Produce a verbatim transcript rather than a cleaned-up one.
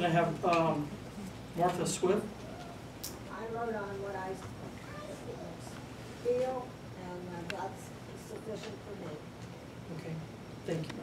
Can I have um, Martha Swift? I wrote on what I feel, and uh, that's sufficient for me. Okay, thank you.